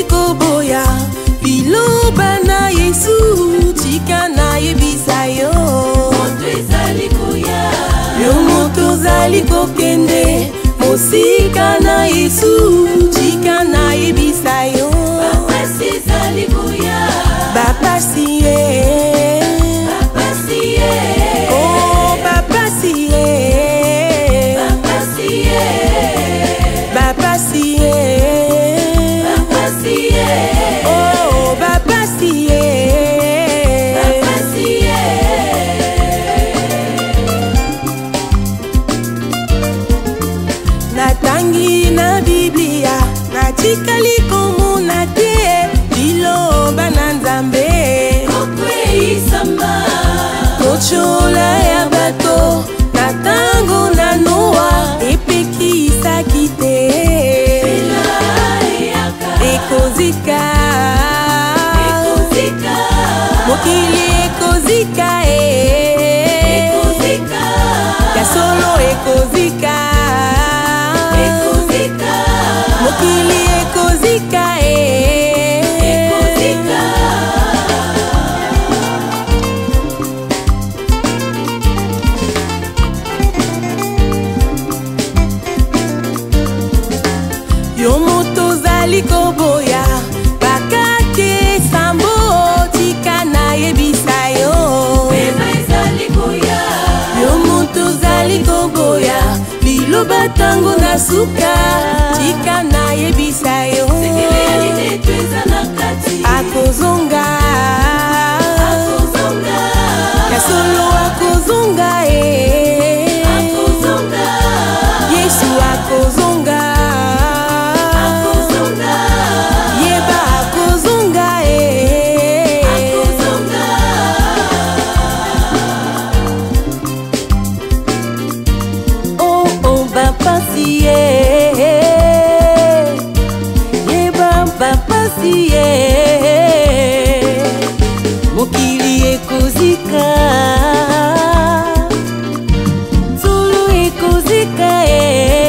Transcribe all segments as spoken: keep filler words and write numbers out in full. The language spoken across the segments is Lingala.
tozali koboya biloba na Yesu tika na yebisa yo moto ezali koya yo moto ozali kokende mosika na Yesu tika na yebisa yo bapasi ezali koya bapasi ye bapasi ye oh bapasi ye bapasi ye bapasi ye bapasi ye oh bapasi ye bapasi ye natangi na Biblia natikali komona te biloba na Nzambe kokweisamba kochola ya bato na tango na Noa epekisaki te ekozika ekozika mokili ekozika ekozika ya solo ekozika ekozika mokili ekozika ekozika yo moto ozali koboya bakake sambo tika na yebisa yo pema ezali koya yo moto ozali koboya biloba tango na suka tika na yebisa yo akozonga akozonga ya solo akozonga e akozonga Yesu akozonga akozonga yeba akozonga e akozonga oh oh bapasi ye yeba bapasi ye mokili ekozika solo ekozika e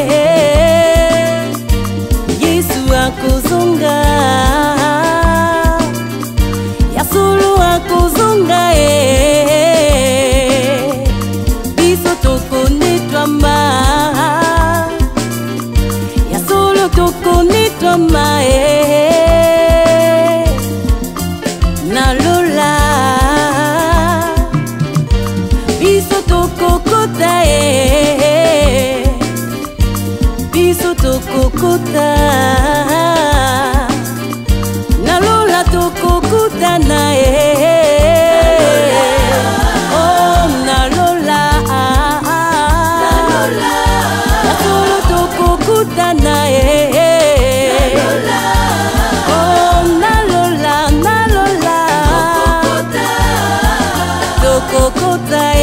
Yesu akozonga ya solo akozonga e biso tokonetwama ya solo tokonetwama e nalola biso tokokota e biso tokokota nalola tokokutana e oh nalola nalola solo tokokutana e oh nalola nalola tokokota